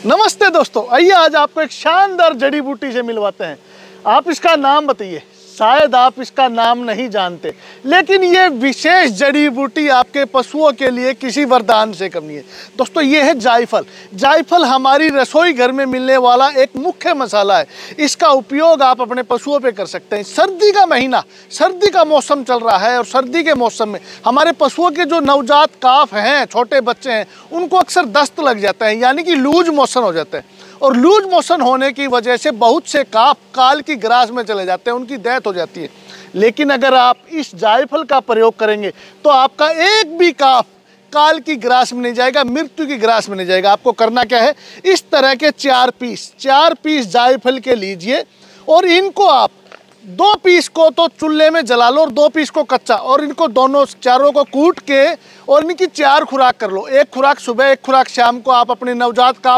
नमस्ते दोस्तों, आइए आज आपको एक शानदार जड़ी बूटी से मिलवाते हैं। आप इसका नाम बताइए, शायद आप इसका नाम नहीं जानते, लेकिन ये विशेष जड़ी बूटी आपके पशुओं के लिए किसी वरदान से कम नहीं है। दोस्तों, ये है जायफल। जायफल हमारी रसोई घर में मिलने वाला एक मुख्य मसाला है। इसका उपयोग आप अपने पशुओं पे कर सकते हैं। सर्दी का महीना, सर्दी का मौसम चल रहा है और सर्दी के मौसम में हमारे पशुओं के जो नवजात काफ हैं, छोटे बच्चे हैं, उनको अक्सर दस्त लग जाता है, यानी कि लूज मोशन हो जाता है। और लूज मोशन होने की वजह से बहुत से काफ काल की ग्रास में चले जाते हैं, उनकी डेथ हो जाती है। लेकिन अगर आप इस जायफल का प्रयोग करेंगे तो आपका एक भी काफ काल की ग्रास में नहीं जाएगा, मृत्यु की ग्रास में नहीं जाएगा। आपको करना क्या है, इस तरह के चार पीस जायफल के लीजिए और इनको आप 2 पीस को तो चूल्हे में जला लो और 2 पीस को कच्चा, और इनको दोनों चारों को कूट के और इनकी 4 खुराक कर लो। 1 खुराक सुबह, 1 खुराक शाम को आप अपने नवजात काफ